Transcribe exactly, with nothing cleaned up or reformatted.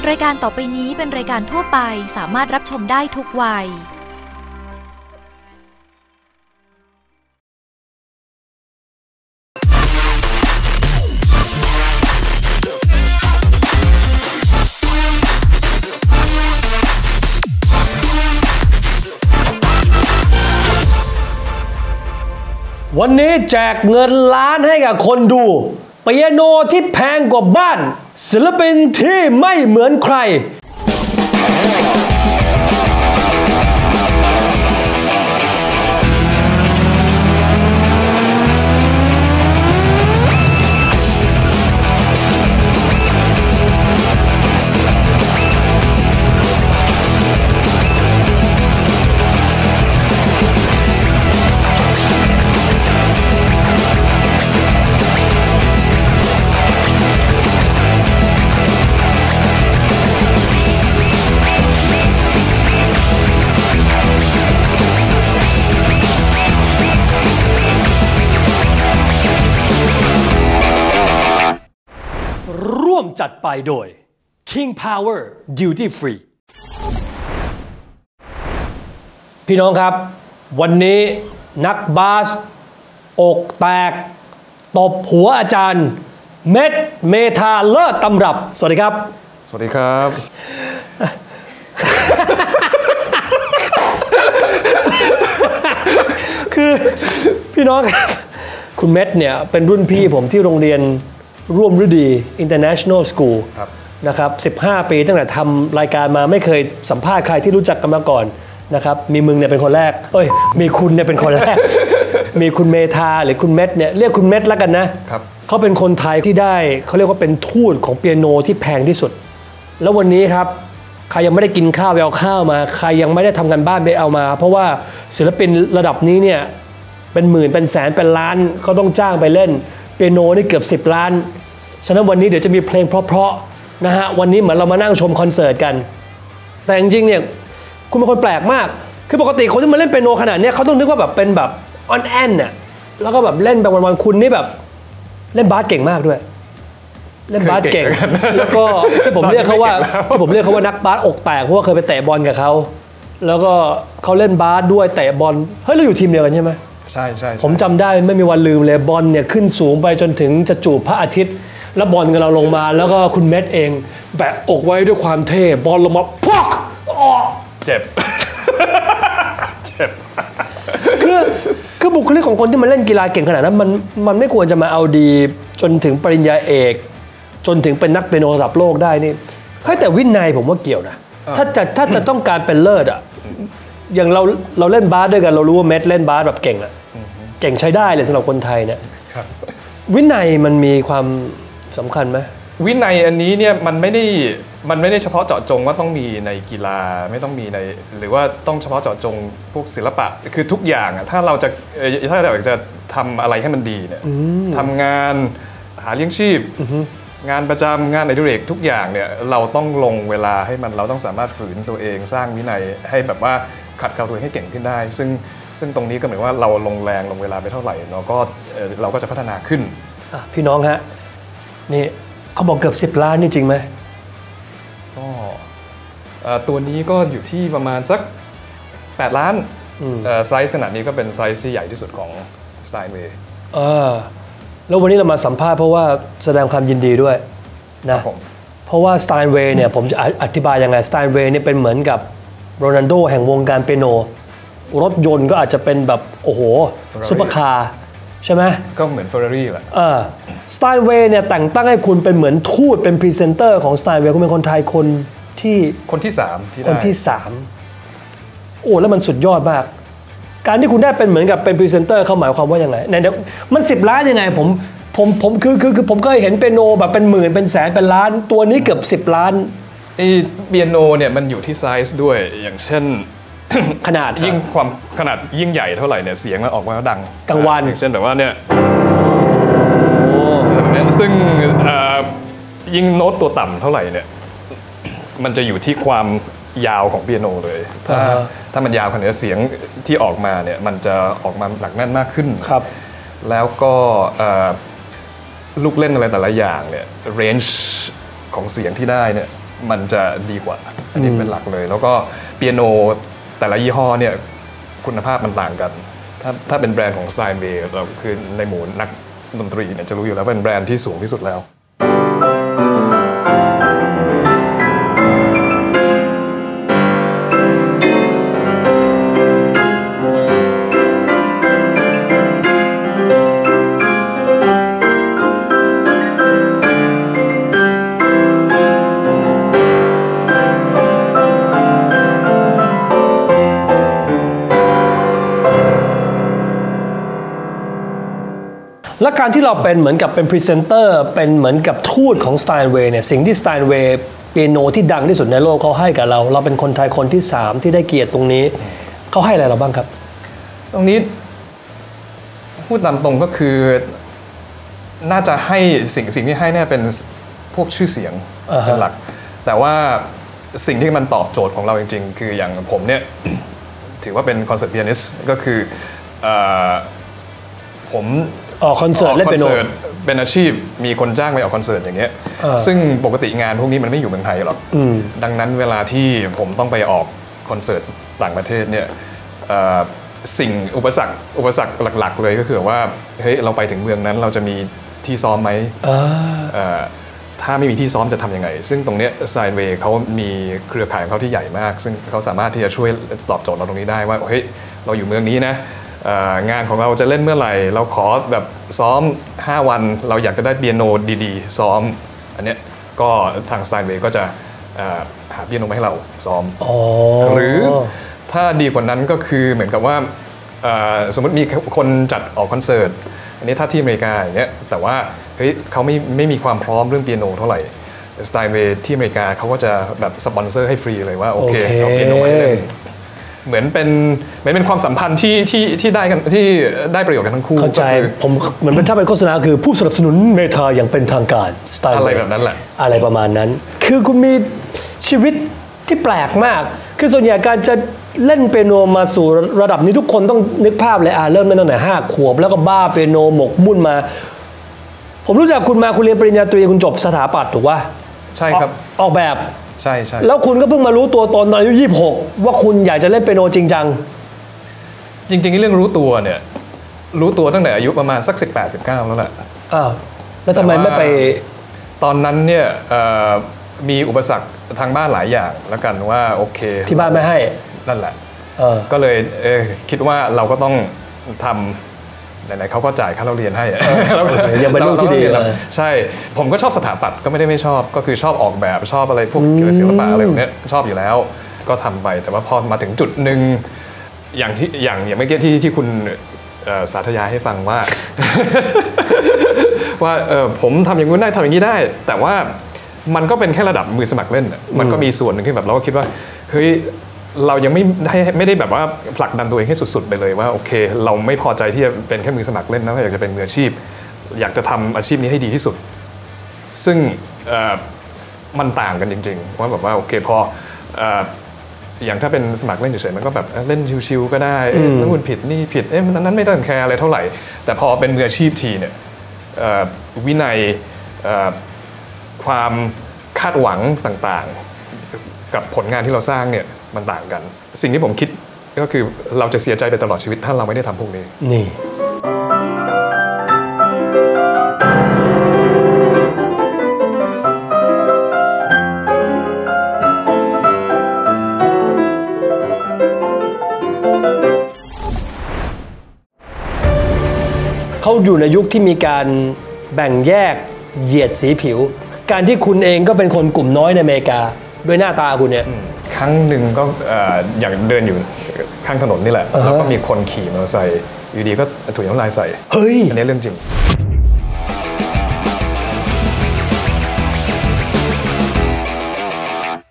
รายการต่อไปนี้เป็นรายการทั่วไปสามารถรับชมได้ทุกวัยวันนี้แจกเงินล้านให้กับคนดูเปียโนที่แพงกว่าบ้านศิลปินที่ไม่เหมือนใครร่วมจัดไปโดย King Power Duty Free พี่น้องครับวันนี้นักบาสอกแตกตบหัวอาจารย์เม็ดเมธาเลิศตำรับสวัสดีครับสวัสดีครับคือพี่น้องครับคุณเม็ดเนี่ยเป็นรุ่นพี่ผมที่โรงเรียนร่วมฤดี International School นะครับสิบห้าปีตั้งแต่ทำรายการมาไม่เคยสัมภาษณ์ใครที่รู้จักกันมาก่อนนะครับมีมึงเนี่ยเป็นคนแรกเอ้ยมีคุณเนี่ยเป็นคนแรก มีคุณเมธาหรือคุณเม็ดเนี่ยเรียกคุณเม็ดแล้วกันนะเขาเป็นคนไทยที่ได้เขาเรียกว่าเป็นทูตของเปียโนที่แพงที่สุดแล้ววันนี้ครับใครยังไม่ได้กินข้าวไปเอาข้าวมาใครยังไม่ได้ทำงานบ้านไปเอามาเพราะว่าศิลปินระดับนี้เนี่ยเป็นหมื่นเป็นแสนเป็นล้านก็ต้องจ้างไปเล่นเปียโนนี่เกือบสิบล้านฉะนั้นวันนี้เดี๋ยวจะมีเพลงเพราะๆนะฮะวันนี้เหมือนเรามานั่งชมคอนเสิร์ตกันแต่จริงๆเนี่ยคุณเป็นคนแปลกมากคือปกติคนที่มาเล่นเปียโนขนาดนี้เขาต้องนึกว่าแบบเป็นแบบออนแอนน่ะแล้วก็แบบเล่นไปวันๆคุณนี่แบบเล่นบาสเก่งมากด้วยเล่นบาสเก่งแล้วก็ที่ผมเรียกเขาว่าที่ผมเรียกเขาว่านักบาสอกแตกเพราะว่าเคยไปเตะบอลกับเขาแล้วก็เขาเล่นบาสด้วยเตะบอลเฮ้ยเราอยู่ทีมเดียวกันใช่ไหมใช่ใช่ผมจำได้ไม่มีวันลืมเลยบอลเนี่ยขึ้นสูงไปจนถึงจะจูบพระอาทิตย์แล้วบอลกำลังลงมาแล้วก็คุณเม็ดเองแบะอกไว้ด้วยความเท่บอลลงมาพอกอ๋อเจ็บเจ็บคือคือบุคลิกของคนที่มาเล่นกีฬาเก่งขนาดนั้นมันมันไม่ควรจะมาเอาดีจนถึงปริญญาเอกจนถึงเป็นนักเปียโนระดับโลกได้นี่เฮ้ยแต่วินัยผมว่าเกี่ยวนะถ้าจะถ้าจะต้องการเป็นเลิศอ่ะอย่างเราเราเล่นบาสด้วยกันเรารู้ว่าเม็ดเล่นบาสแบบเก่งอะเก่งใช้ได้เลยสำหรับคนไทยเนี่ยวินัยมันมีความสำคัญไหมวินัยอันนี้เนี่ยมันไม่ได้มันไม่ได้เฉพาะเจาะจงว่าต้องมีในกีฬาไม่ต้องมีในหรือว่าต้องเฉพาะเจาะจงพวกศิลปะคือทุกอย่างอะถ้าเราจะถ้าเราอยากจะทำอะไรให้มันดีเนี่ยทำงานหาเลี้ยงชีพงานประจำงานอดิเรกทุกอย่างเนี่ยเราต้องลงเวลาให้มันเราต้องสามารถฝืนตัวเองสร้างวินัยให้แบบว่าขัดเกลาตัวเองให้เก่งขึ้นได้ซึ่งซึ่งตรงนี้ก็หมายว่าเราลงแรงลงเวลาไปเท่าไหร่เราก็เราก็จะพัฒนาขึ้นพี่น้องฮะนี่เขาบอกเกือบสิบล้านนี่จริงไหมก็ตัวนี้ก็อยู่ที่ประมาณสักแปดล้านไซส์ขนาดนี้ก็เป็นไซส์ที่ใหญ่ที่สุดของ Steinway เออแล้ววันนี้เรามาสัมภาษณ์เพราะว่าแสดงความยินดีด้วยนะเพราะว่า Steinway เนี่ยผมจะอธิบายยังไง Steinway เนี่ยเป็นเหมือนกับโรนัลโดแห่งวงการเปียโนรถยนต์ก็อาจจะเป็นแบบโอ้โหซุปเปอร์คาร์ใช่ไหมก็เหมือน Ferrari แหละเออ Steinway เนี่ยแต่งตั้งให้คุณเป็นเหมือนทูตเป็นพรีเซนเตอร์ของ Steinway คุณเป็นคนไทยคนที่คนที่สามที่ได้คนที่สามโอ้แล้วมันสุดยอดมากการที่คุณได้เป็นเหมือนกับเป็นพรีเซนเตอร์เขาหมายความว่าอย่างไรในเดี๋ยวมันสิบล้านยังไงผมผมผมคือคือคือผมเคยเห็นเปียโนแบบเป็นหมื่นเป็นแสนเป็นล้านตัวนี้เกือบสิบล้านไอ้เปียโนเนี่ยมันอยู่ที่ไซส์ด้วยอย่างเช่นขนาดยิ่งความขนาดยิ่งใหญ่เท่าไหร่เนี่ยเสียงมันออกมาดังกังวานอย่างเช่นแบบว่าเนี่ยซึ่งยิ่งโน้ตตัวต่ำเท่าไหร่เนี่ยมันจะอยู่ที่ความยาวของเปียโนเลยถ้าถ้ามันยาวขนาดนี้เสียงที่ออกมาเนี่ยมันจะออกมาหนักแน่นมากขึ้นครับแล้วก็ลูกเล่นอะไรแต่ละอย่างเนี่ยเรนจ์ของเสียงที่ได้เนี่ยมันจะดีกว่าอันนี้เป็นหลักเลยแล้วก็เปียโนแต่ละยี่ห้อเนี่ยคุณภาพมันต่างกันถ้าถ้าเป็นแบรนด์ของ Steinway เราคือในหมู่นักดนตรีเนี่ยจะรู้อยู่แล้วเป็นแบรนด์ที่สูงที่สุดแล้วและการที่เราเป็นเหมือนกับเป็นพรีเซนเตอร์เป็นเหมือนกับทูตของ Steinway เนี่ยสิ่งที่ Steinway เปียโนที่ดังที่สุดในโลกเขาให้กับเราเราเป็นคนไทยคนที่สามที่ได้เกียรติตรงนี้เขาให้อะไรเราบ้างครับตรงนี้พูดตามตรงก็คือน่าจะให้สิ่งสิ่งที่ให้เนี่ยเป็นพวกชื่อเสียงเป็นหลักแต่ว่าสิ่งที่มันตอบโจทย์ของเราจริงๆคืออย่างผมเนี่ยถือว่าเป็นคอนเสิร์ตเปียนิสต์ก็คือผมออกคอนเสิร์ตเล่นเปียโนเป็นอาชีพมีคนจ้างไปออกคอนเสิร์ตอย่างเงี้ยซึ่งปกติงานพวกนี้มันไม่อยู่เมืองไทยหรอกดังนั้นเวลาที่ผมต้องไปออกคอนเสิร์ตต่างประเทศเนี่ยสิ่งอุปสรรคอุปสรรคหลักๆเลยก็คือว่าเฮ้ยเราไปถึงเมืองนั้นเราจะมีที่ซ้อมไหมถ้าไม่มีที่ซ้อมจะทำยังไงซึ่งตรงนี้ Steinway เขามีเครือข่ายของเขาที่ใหญ่มากซึ่งเขาสามารถที่จะช่วยตอบโจทย์เราตรงนี้ได้ว่าเฮ้ยเราอยู่เมืองนี้นะงานของเราจะเล่นเมื่อไหร่เราขอแบบซ้อมห้าวันเราอยากจะได้เปียโนดีๆซ้อมอันเนี้ยก็ทาง Steinway ก็จะหาเปียโนมาให้เราซ้อมหรือถ้าดีกว่านั้นก็คือเหมือนกับว่าสมมติมีคนจัดออกคอนเสิร์ตอันนี้ถ้าที่อเมริกาอย่างเงี้ยแต่ว่าเฮ้ยเขาไม่ไม่มีความพร้อมเรื่องเปียโนเท่าไหร่ Steinway ที่อเมริกาเขาก็จะแบบสปอนเซอร์ให้ฟรีเลยว่าโอเคเอาเปียโนให้เล่นเหมือนเป็นเหมือนเป็นความสัมพันธ์ที่ที่ที่ได้กันที่ได้ประโยชน์กันทั้งคู่เข้าใจผมเหมือนเป็นถ้าเป็นโฆษณาคือผู้สนับสนุนเมทาอย่างเป็นทางการสไตล์อะไรแบบนั้นแหละอะไรประมาณนั้นคือคุณมีชีวิตที่แปลกมากคือส่วนใหญ่การจะเล่นเปียโนมาสู่ระดับนี้ทุกคนต้องนึกภาพเลยอ่าเริ่มตั้งแต่ห้าขวบแล้วก็บ้าเปียโนหมกมุ่นมาผมรู้จักคุณมาคุณเรียนปริญญาตรีคุณจบสถาปัตย์ถูกป่ะใช่ครับออกแบบใช่ใช่แล้วคุณก็เพิ่งมารู้ตัวตอนอายุยี่สิบหกว่าคุณอยากจะเล่นเปียโนจริงจังจริงๆเรื่องรู้ตัวเนี่ยรู้ตัวตั้งแต่อายุประมาณสักสิบแปด สิบเก้าแล้วแหละอ้าวแล้วทำไมไม่ไปตอนนั้นเนี่ยมีอุปสรรคทางบ้านหลายอย่างแล้วกันว่าโอเคที่บ้านไม่ให้นั่นแหละก็เลยเออคิดว่าเราก็ต้องทำไหนๆเขาก็จ่ายค่าเราเรียนให้ยังเป็นลูกที่ดีใช่ผมก็ชอบสถาปัตย์ก็ไม่ได้ไม่ชอบก็คือชอบออกแบบชอบอะไรพวกเกี่ยวกับศิลปะอะไรพวกนี้ชอบอยู่แล้วก็ทำไปแต่ว่าพอมาถึงจุดหนึ่งอย่างที่อย่างอย่างเมื่อกี้ที่ที่คุณสาธยายให้ฟังว่าว่าเออผมทำอย่างนู้นได้ทำอย่างนี้ได้แต่ว่ามันก็เป็นแค่ระดับมือสมัครเล่นมันก็มีส่วนหนึ่งที่แบบเราก็คิดว่าเฮ้ยเรายังไม่ได้ไม่ได้แบบว่าผลักดันตัวเองให้สุดๆไปเลยว่าโอเคเราไม่พอใจที่จะเป็นแค่มือสมัครเล่นนะอยากจะเป็นมืออาชีพอยากจะทำอาชีพนี้ให้ดีที่สุดซึ่งมันต่างกันจริงๆว่าแบบว่าโอเคพออย่างถ้าเป็นสมัครเล่นเฉยๆมันก็แบบเล่นชิวๆก็ได้นั่นคุณผิดนี่ผิดเอ๊ะนั้นไม่ต้องแคร์อะไรเท่าไหร่แต่พอเป็นมืออาชีพทีเนี่ยวินัยความคาดหวังต่างๆกับผลงานที่เราสร้างเนี่ยมันต่างกันสิ่งที่ผมคิดก็คือเราจะเสียใจไปตลอดชีวิตถ้าเราไม่ได้ทำพวกนี้นี่เขาอยู่ในยุคที่มีการแบ่งแยกเหยียดสีผิวการที่คุณเองก็เป็นคนกลุ่มน้อยในอเมริกาด้วยหน้าตาคุณเนี่ยครั้งหนึ่งก็อย่างเดินอยู่ข้างถนนนี่แหละแล้วก็มีคนขี่มอเตอร์ไซค์อยู่ดีก็ถุยน้ำลายใส่เฮ้ยอันนี้เรื่องจริง